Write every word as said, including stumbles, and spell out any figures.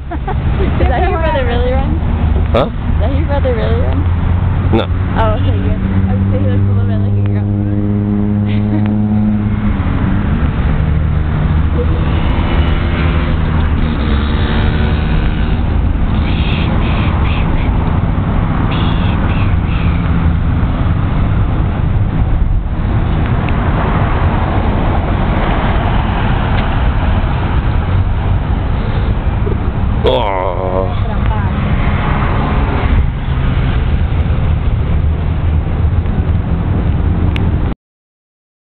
Is that who your brother really runs? Huh? Is that who your brother really runs? No. Oh, okay, good. I would say he looks a little bit like a girl. Oh.